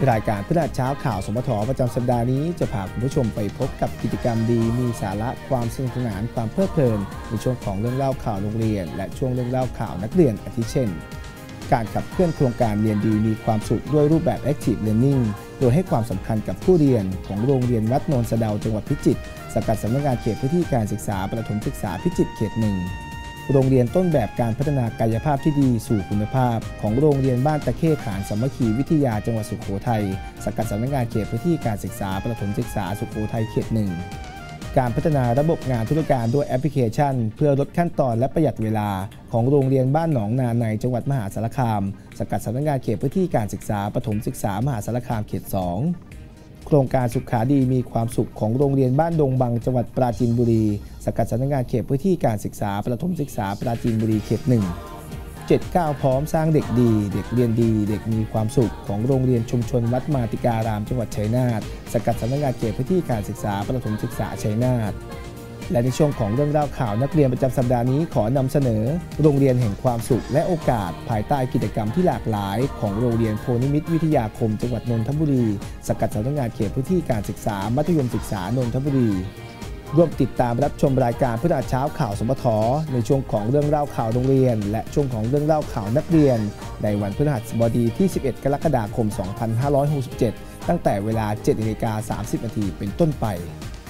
รายการพฤหัสเช้าข่าวสมทประจำสัปดาห์นี้จะพาคุณผู้ชมไปพบกับกิจกรรมดีมีสาระความสนุกสนานความเพลิดเพลินในช่วงของเรื่องเล่าข่าวโรงเรียนและช่วงเรื่องเล่าข่าวนักเรียนอาทิเช่นการขับเคลื่อนโครงการเรียนดีมีความสุขด้วยรูปแบบ Active Learning โดยให้ความสำคัญกับผู้เรียนของโรงเรียนวัดโนนสะเดาจังหวัดพิจิตรสังกัดสำนักงานเขตพื้นที่การศึกษาประถมศึกษาพิจิตรเขต 1โรงเรียนต้นแบบการพัฒนากายภาพที่ดีสู่คุณภาพของโรงเรียนบ้านตะเข้ขานสามัคคีวิทยาจังหวัดสุโขทัยสังกัดสำนักงานเขตพื้นที่การศึกษาประถมศึกษาสุโขทัยเขต 1การพัฒนาระบบงานธุรการด้วยแอปพลิเคชันเพื่อลดขั้นตอนและประหยัดเวลาของโรงเรียนบ้านหนองนาในจังหวัดมหาสารคามสังกัดสำนักงานเขตพื้นที่การศึกษาประถมศึกษามหาสารคามเขต 2โครงการสุขาดีมีความสุขของโรงเรียนบ้านดงบังจังหวัดปราจีนบุรีสังกัดสำนักงานเขตพื้นที่การศึกษาประถมศึกษาปราจีนบุรีเขต 1 7 9พร้อมสร้างเด็กดีเด็กเรียนดีเด็กมีความสุขของโรงเรียนชุมชนวัดมาติการามจังหวัดชัยนาทสังกัดสำนักงานเขตพื้นที่การศึกษาประถมศึกษาชัยนาทและในช่วงของเรื่องเล่าข่าวนักเรียนประจำสัปดาห์นี้ขอนำเสนอโรงเรียนแห่งความสุขและโอกาสภายใต้กิจกรรมที่หลากหลายของโรงเรียนโพนิมิตรวิทยาคมจังหวัดนนทบุรีสังกัดสำนักงานเขตพื้นที่การศึกษามัธยมศึกษานนทบุรีร่วมติดตามรับชมรายการพฤหัสเช้าข่าวสมทในช่วงของเรื่องเล่าข่าวโรงเรียนและช่วงของเรื่องเล่าข่าวนักเรียนในวันพฤหัสบดีที่ 11 กรกฎาคม 2567 ตั้งแต่เวลา 7:30 น.เป็นต้นไป